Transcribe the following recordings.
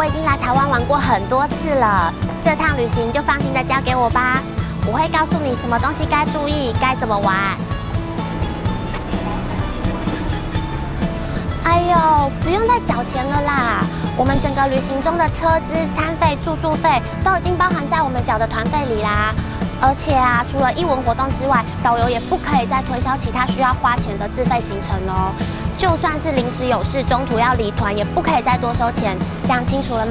已经来台湾玩过很多次了，这趟旅行就放心的交给我吧。我会告诉你什么东西该注意，该怎么玩。哎呦，不用再缴钱了啦！我们整个旅行中的车资、餐费、住宿费都已经包含在我们缴的团费里啦。而且啊，除了艺文活动之外，导游也不可以再推销其他需要花钱的自费行程哦。就算是临时有事，中途要离团，也不可以再多收钱。这样清楚了吗？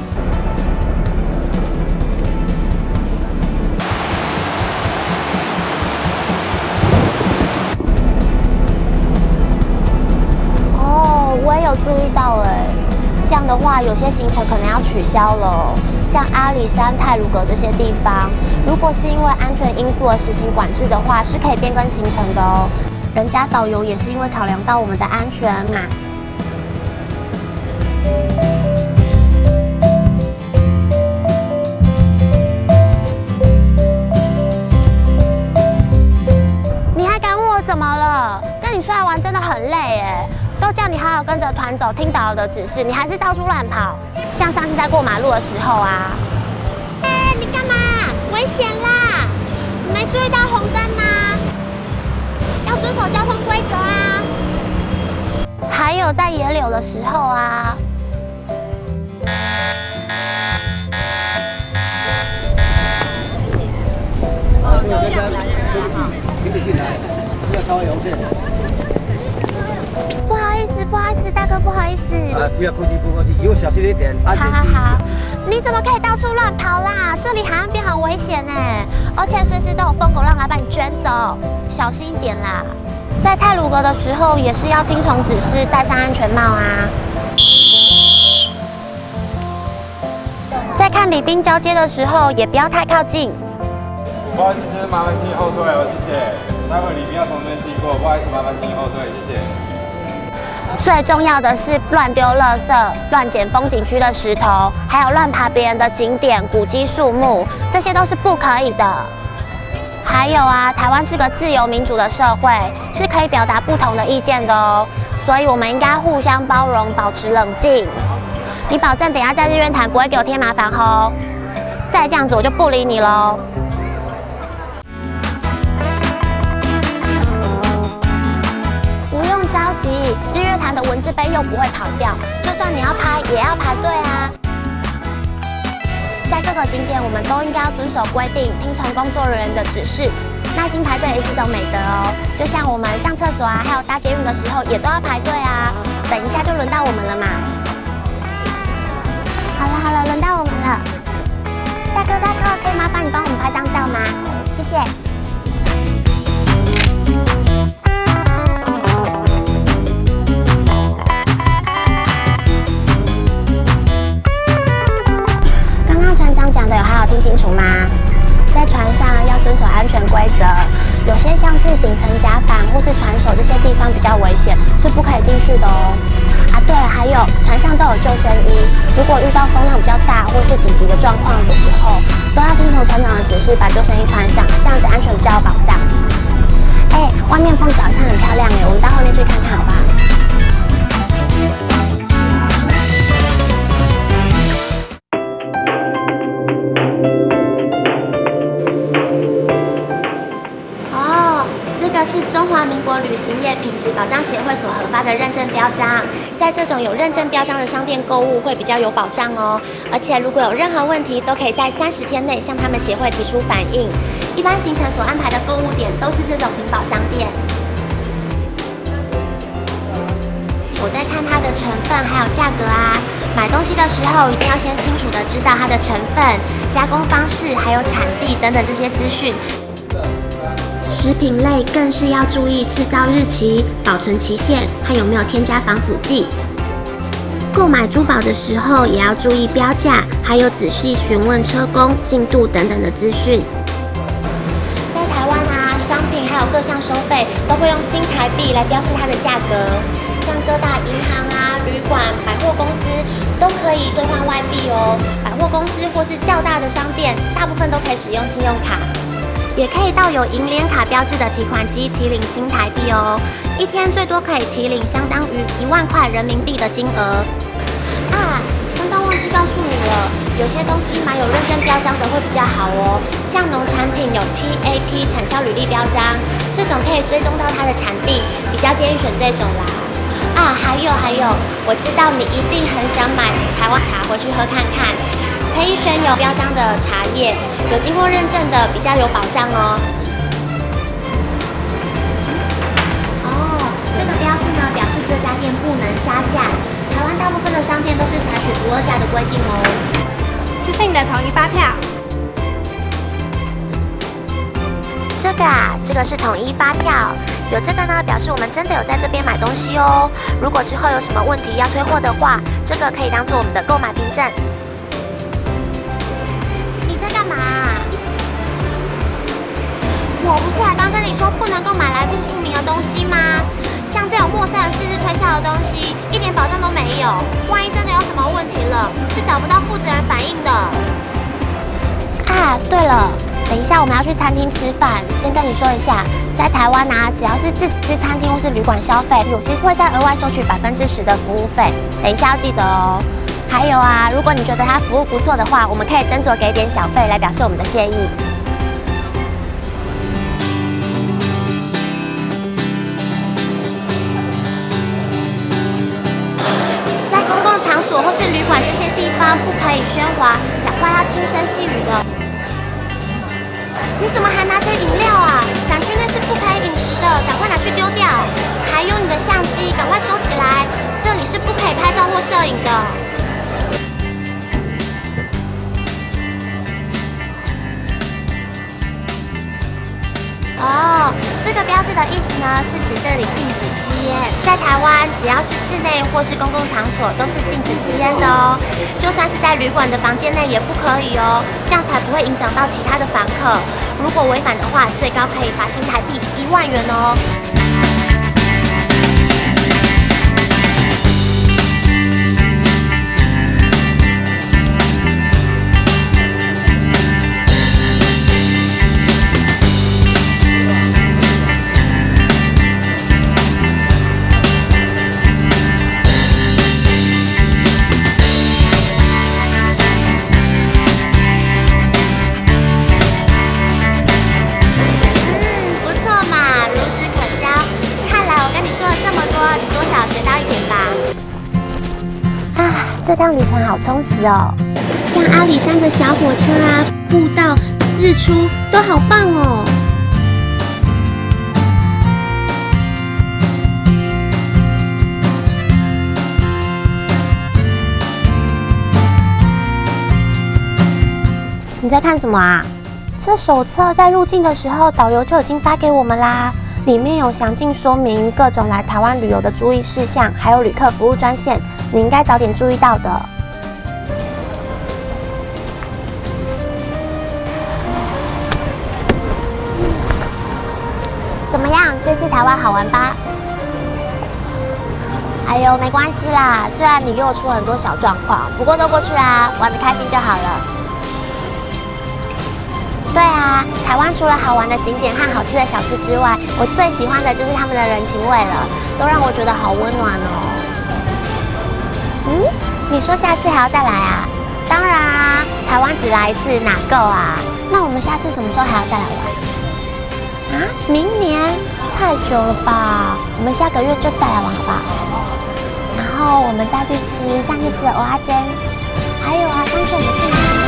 我也有注意到这样的话，有些行程可能要取消了，像阿里山、太鲁阁这些地方，如果是因为安全因素而实行管制的话，是可以变更行程的哦。人家导游也是因为考量到我们的安全嘛。你还敢问我怎么了？跟你出来玩真的很累都叫你好好跟着团走，听导游的指示，你还是到处乱跑。像上次在过马路的时候啊，你干嘛？危险啦！你没注意到红灯吗？要遵守交通规则啊！还有在野柳的时候啊。 请你进来，不要超邮件。 不好意思，大哥，不好意思。 不要客气，不客气，以后小心一点，安全第一。 好，你怎么可以到处乱跑啦？这里海岸边很危险而且随时都有疯狗浪来把你卷走，小心一点啦。在太鲁阁的时候也是要听从指示，戴上安全帽啊。在看礼宾交接的时候也不要太靠近。 不好意思，先麻烦请后退哦，谢谢。待会礼宾要从这边经过，不好意思，麻烦请后退，谢谢。 最重要的是乱丢垃圾、乱捡风景区的石头，还有乱爬别人的景点、古迹、树木，这些都是不可以的。还有啊，台湾是个自由民主的社会，是可以表达不同的意见的哦，所以我们应该互相包容，保持冷静。你保证等一下在日月潭不会给我添麻烦哦？再这样子我就不理你喽。日月潭的文字碑又不会跑掉，就算你要拍，也要排队啊。在各个景点，我们都应该要遵守规定，听从工作人员的指示。耐心排队也是种美德哦。就像我们上厕所啊，还有搭捷运的时候，也都要排队啊。等一下就轮到我们了嘛。好了，轮到我们了。大哥，可以麻烦你帮我们拍张照吗？谢谢。讲的有好好听清楚吗？在船上要遵守安全规则，有些像是顶层甲板或是船首这些地方比较危险，是不可以进去的哦。对了，还有船上都有救生衣，如果遇到风浪比较大或是紧急的状况的时候，都要听从船长的指示，把救生衣穿上，这样子安全比较有保障。外面风景好像很漂亮我们到后面去看看好不好？是中华民国旅行业品质保障协会所核发的认证标章，在这种有认证标章的商店购物会比较有保障哦。而且如果有任何问题，都可以在30天内向他们协会提出反映。一般行程所安排的购物点都是这种品保商店。我在看它的成分还有价格啊，买东西的时候一定要先清楚的知道它的成分、加工方式还有产地等等这些资讯。食品类更是要注意制造日期、保存期限，还有没有添加防腐剂。购买珠宝的时候也要注意标价，还有仔细询问车工、进度等等的资讯。在台湾啊，商品还有各项收费都会用新台币来标示它的价格，像各大银行啊、旅馆、百货公司都可以兑换外币哦。百货公司或是较大的商店，大部分都可以使用信用卡。也可以到有银联卡标志的提款机提领新台币哦，一天最多可以提领相当于1万块人民币的金额。刚刚忘记告诉你了，有些东西蛮有认证标章的会比较好哦。像农产品有 TAP 产销履历标章，这种可以追踪到它的产地，比较建议选这种啦。啊，还有，我知道你一定很想买台湾茶回去喝看看，可以选有标章的茶叶，有经过认证的比较有保障哦。这个标志呢，表示这家店不能杀价。台湾大部分的商店都是采取不二价的规定哦。 这是你的统一发票。 这个是统一发票，有这个呢，表示我们真的有在这边买东西哦。如果之后有什么问题要退货的话，这个可以当做我们的购买凭证。你在干嘛？我不是还刚跟你说不能够买来路不明的东西吗？像这种陌生人私自推销的东西，一点保障都没有。万一真的有什么问题了，是找不到负责人反映的。啊，对了，等一下我们要去餐厅吃饭，先跟你说一下，在台湾啊，只要是自己去餐厅或是旅馆消费，有些会再额外收取10%的服务费。等一下要记得哦。还有啊，如果你觉得他服务不错的话，我们可以斟酌给点小费来表示我们的谢意。或是旅馆这些地方不可以喧哗，讲话要轻声细语的。你怎么还拿着饮料啊？展区内是不可以饮食的，赶快拿去丢掉。还有你的相机，赶快收起来，这里是不可以拍照或摄影的。哦，这个标志的意思呢，是指这里禁止吸烟。在台湾，只要是室内或是公共场所，都是禁止吸烟的哦。就算是在旅馆的房间内也不可以哦，这样才不会影响到其他的房客。如果违反的话，最高可以罚新台币1万元哦。这趟旅程好充实哦，像阿里山的小火车啊、步道、日出都好棒哦。你在看什么啊？这手册在入境的时候导游就已经发给我们啦，里面有详尽说明各种来台湾旅游的注意事项，还有旅客服务专线。你应该早点注意到的。怎么样？这次台湾好玩吧？哎呦，没关系啦，虽然你给我出了很多小状况，不过都过去啦，玩得开心就好了。对啊，台湾除了好玩的景点和好吃的小吃之外，我最喜欢的就是他们的人情味了，都让我觉得好温暖哦。你说下次还要再来啊？当然啊，台湾只来一次哪够啊？那我们下次什么时候还要再来玩？啊，明年？太久了吧？我们下个月就再来玩好不好？然后我们再去吃上次吃的蚵仔煎，还有啊，上次我们去哪里？